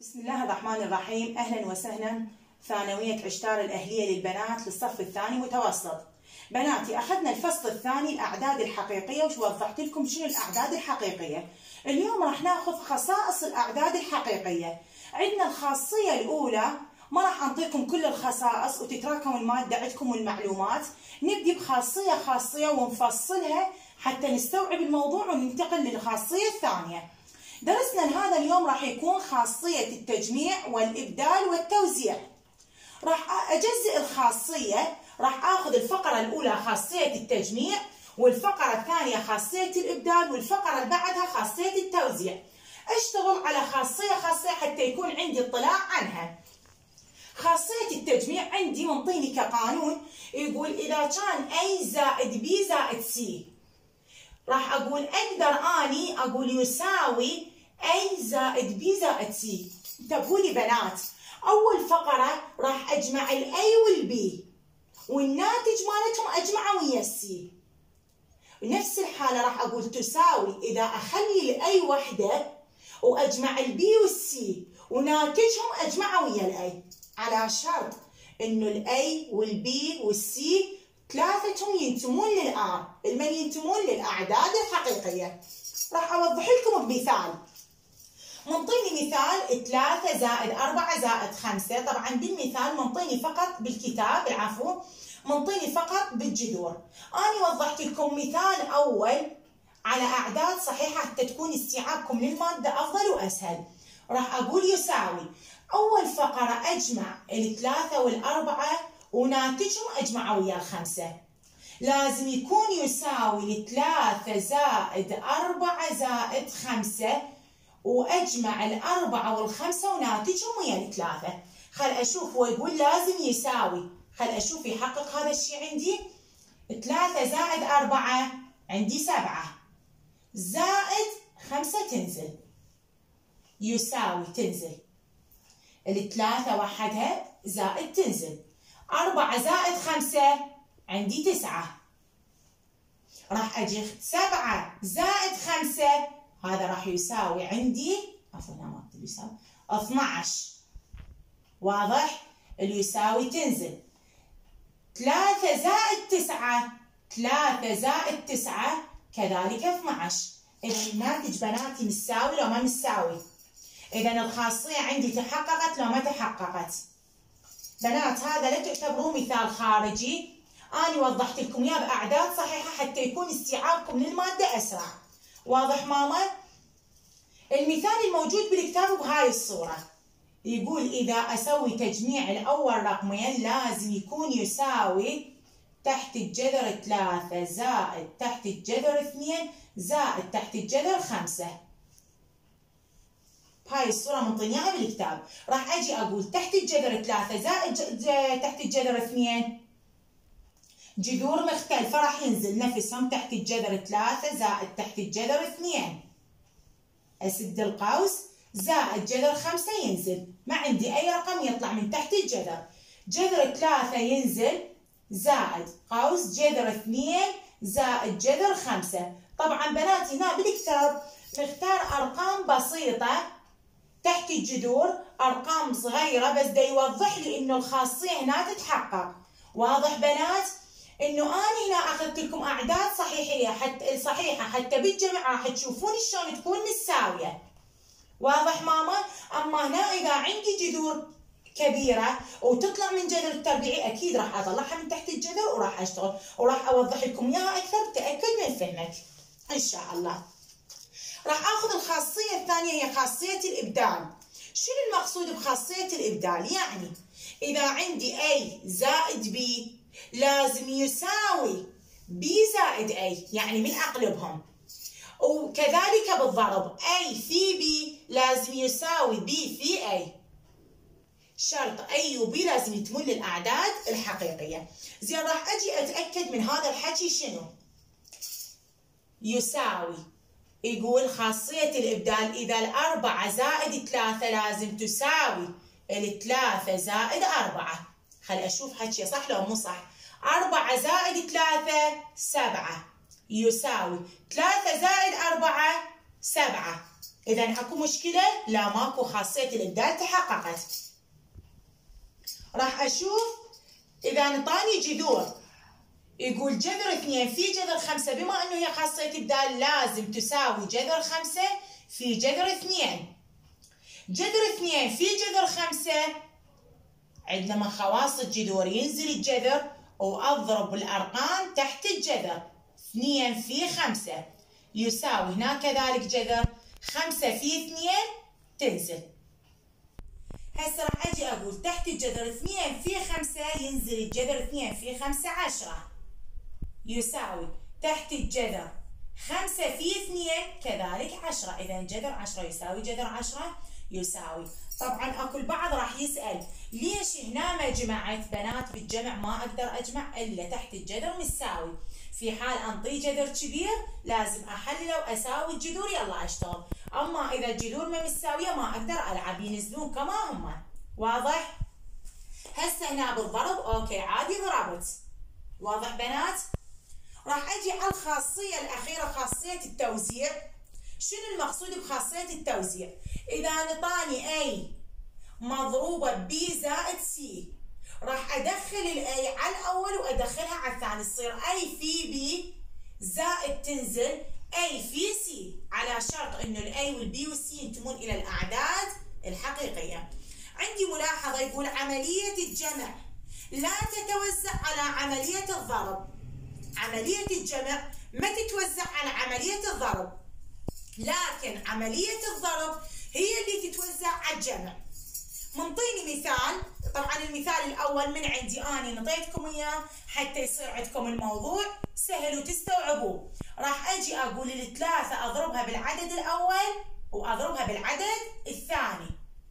بسم الله الرحمن الرحيم. أهلا وسهلا ثانوية عشتار الأهلية للبنات للصف الثاني متوسط. بناتي أخذنا الفصل الثاني الأعداد الحقيقية ووضحت لكم شنو الأعداد الحقيقية. اليوم راح ناخذ خصائص الأعداد الحقيقية. عندنا الخاصية الأولى، ما راح أعطيكم كل الخصائص وتتراكم المادة عندكم والمعلومات، نبدي بخاصية خاصية ونفصلها حتى نستوعب الموضوع وننتقل للخاصية الثانية. درسنا لهذا اليوم راح يكون خاصية التجميع والإبدال والتوزيع. راح أجزئ الخاصية، راح آخذ الفقرة الأولى خاصية التجميع، والفقرة الثانية خاصية الإبدال، والفقرة اللي بعدها خاصية التوزيع. أشتغل على خاصية حتى يكون عندي اطلاع عنها. خاصية التجميع عندي منطيني كقانون يقول إذا كان A زائد B زائد C، راح أقول أقدر أني أقول يساوي A زائد B زائد C. انتبهوا لي بنات، أول فقرة راح أجمع ال A وال B والناتج مالتهم أجمعه ويا ال C. بنفس الحالة راح أقول تساوي إذا أخلي ال A وحدة وأجمع ال B وال C وناتجهم أجمعه ويا ال A، على شرط إنه ال A وال B وال C ثلاثتهم ينتمون للآر، المن ينتمون للأعداد الحقيقية. راح أوضح لكم بمثال. منطيني مثال 3 زائد 4 زائد 5، طبعا بالمثال منطيني فقط بالكتاب، العفو منطيني فقط بالجذور. أنا وضحت لكم مثال أول على أعداد صحيحة حتى تكون استيعابكم للمادة أفضل وأسهل. راح أقول يساوي، أول فقرة أجمع الثلاثة والأربعة وناتجهم أجمعه ويا الخمسة. لازم يكون يساوي 3 زائد 4 زائد 5 وأجمع الأربعة والخمسة وناتجهم ويا الثلاثة. خل أشوف، هو يقول لازم يساوي، خل أشوف يحقق هذا الشيء عندي. 3 زائد 4 عندي 7 زائد 5 تنزل، يساوي تنزل الثلاثة وحدها زائد تنزل، 4 زائد 5 عندي 9، راح أجي 7 زائد 5 هذا راح يساوي عندي، عفوا لا ما أكتب يساوي 12. واضح؟ اللي يساوي تنزل 3 زائد 9، 3 زائد 9 كذلك 12. إذا الناتج بناتي مساوي لو ما مساوي؟ إذا الخاصية عندي تحققت لو ما تحققت؟ بنات هذا لا تعتبروه مثال خارجي، أنا وضحت لكم إياه بأعداد صحيحة حتى يكون استيعابكم للمادة أسرع. واضح ماما؟ المثال الموجود بالكتاب بهاي الصورة يقول إذا أسوي تجميع الأول رقمين لازم يكون يساوي تحت الجذر 3 زائد تحت الجذر 2 زائد تحت الجذر 5. بهاي الصورة منطيني اياها بالكتاب. راح أجي أقول تحت الجذر 3 زائد تحت الجذر 2 جذور مختلفة راح ينزل نفسهم تحت الجذر 3 زائد تحت الجذر 2، أسد القوس زائد جذر 5 ينزل، ما عندي أي رقم يطلع من تحت الجذر. جذر 3 ينزل زائد قوس جذر 2 زائد جذر 5. طبعا بناتي هنا بالكتاب نختار أرقام بسيطة تحت الجذور، أرقام صغيرة بس دا يوضح لي إنه الخاصية هنا تتحقق. واضح بنات؟ إنه أنا هنا أخذت لكم أعداد صحيحة حتى بالجمع راح تشوفون شلون تكون متساوية. واضح ماما؟ أما هنا إذا عندي جذور كبيرة وتطلع من جذر التربيعي أكيد راح أطلعها من تحت الجذر وراح أشتغل وراح أوضح لكم إياها أكثر بتأكد من فهمك إن شاء الله. راح آخذ الخاصية الثانية هي خاصية الإبدال. شنو المقصود بخاصية الإبدال؟ يعني إذا عندي A زائد B لازم يساوي B زائد A، يعني من أقلبهم. وكذلك بالضرب A في B لازم يساوي B في A. شرط A و B لازم يتمون للأعداد الحقيقية. زين راح أجي أتأكد من هذا الحكي شنو؟ يساوي، يقول خاصية الإبدال إذا 4 زائد 3 لازم تساوي 3 زائد 4. خل أشوف حكي صح لو مو صح. 4 زائد 3 7 يساوي 3 زائد 4 7. إذا أكو مشكلة؟ لا ماكو، خاصية الإبدال تحققت. راح أشوف إذا انطاني جذور يقول جذر 2 في جذر 5، بما أنه هي خاصية إبدال لازم تساوي جذر 5 في جذر 2. جذر 2 في جذر 5 عندنا من خواص الجذور ينزل الجذر وأضرب الأرقام تحت الجذر. 2 في 5 يساوي هنا كذلك جذر 5 في 2 تنزل. هسه راح أجي أقول تحت الجذر 2 في 5 ينزل الجذر 2 في 5 10 يساوي تحت الجذر 5 في 2 كذلك 10. إذا جذر 10 يساوي جذر 10 يساوي. طبعا اكو البعض راح يسأل ليش هنا ما جمعت؟ بنات بالجمع ما اقدر اجمع الا تحت الجذر مساوي. في حال انطي جذر كبير لازم احلله واساوي الجذور يلا اشتغل. اما اذا الجذور ما مساويه ما اقدر العب، ينزلون كما هم. واضح؟ هسه هنا بالضرب اوكي عادي ضربت. واضح بنات؟ راح اجي على الخاصيه الاخيره خاصيه التوزيع. شنو المقصود بخاصيه التوزيع؟ إذا نطاني A مضروبة ب زائد C راح أدخل ال A على الأول وأدخلها على الثاني، تصير A في B زائد تنزل A في C، على شرط إنه ال A وال B وال C ينتمون إلى الأعداد الحقيقية. عندي ملاحظة يقول عملية الجمع لا تتوزع على عملية الضرب. عملية الجمع ما تتوزع على عملية الضرب، لكن عملية الضرب هي اللي تتوزع على الجمع. منطيني مثال، طبعا المثال الأول من عندي أنا نطيتكم إياه حتى يصير عندكم الموضوع سهل وتستوعبوه. راح أجي أقول الثلاثة أضربها بالعدد الأول وأضربها بالعدد الثاني.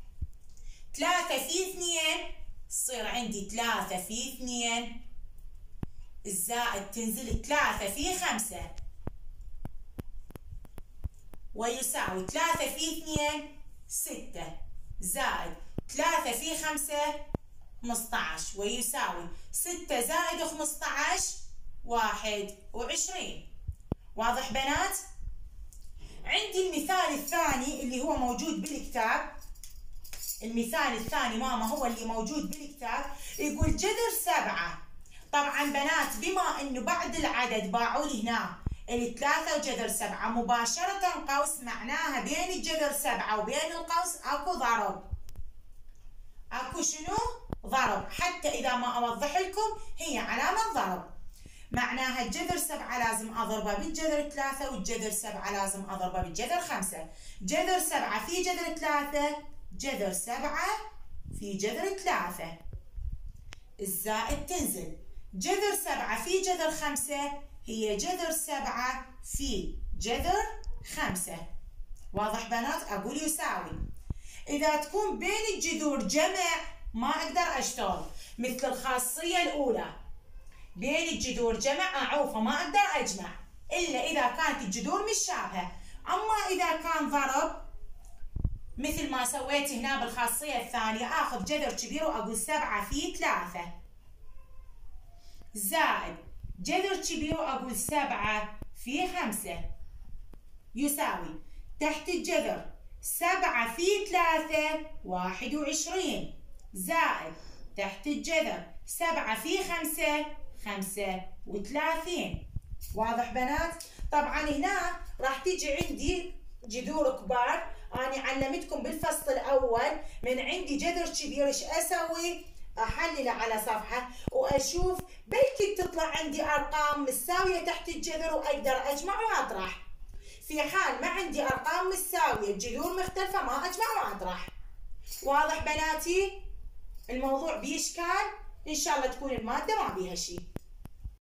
3 في 2 تصير عندي 3 في 2 الزائد تنزل 3 في 5 ويساوي 3 في 2 6 زائد 3 في 5 15 ويساوي 6 زائد 15 21. واضح بنات؟ عندي المثال الثاني اللي هو موجود بالكتاب. المثال الثاني ماما هو اللي موجود بالكتاب. يقول جذر 7. طبعا بنات بما انه بعد العدد باعوا لي هنا الثلاثة وجذر 7 مباشرة قوس، معناها بين الجذر 7 وبين القوس اكو ضرب. اكو شنو؟ ضرب. حتى اذا ما اوضح لكم هي علامة ضرب. معناها الجذر 7 لازم اضربه بالجذر 3 والجذر 7 لازم اضربه بالجذر 5. جذر 7 في جذر 3 جذر 7 في جذر 3 الزائد تنزل. جذر 7 في جذر 5 هي جذر 7 في جذر 5. واضح بنات؟ أقول يساوي. إذا تكون بين الجذور جمع ما أقدر أشتغل، مثل الخاصية الأولى بين الجذور جمع أعوفه ما أقدر أجمع إلا إذا كانت الجذور مشابهة. أما إذا كان ضرب مثل ما سويت هنا بالخاصية الثانية آخذ جذر كبير وأقول 7 في 3 زائد جذر كبير وأقول 7 في 5 يساوي تحت الجذر 7 في 3 21 زائد تحت الجذر 7 في 5 35. واضح بنات؟ طبعا هنا راح تيجي عندي جذور كبار. أنا علمتكم بالفصل الأول من عندي جذر كبير ايش أسوي؟ أحلله على صفحة وأشوف بلكي تطلع عندي أرقام مساوية تحت الجذر وأقدر أجمع وأطرح. في حال ما عندي أرقام مساوية الجذور مختلفة ما أجمع وأطرح. واضح بناتي؟ الموضوع بإشكال؟ إن شاء الله تكون المادة ما بيها شيء.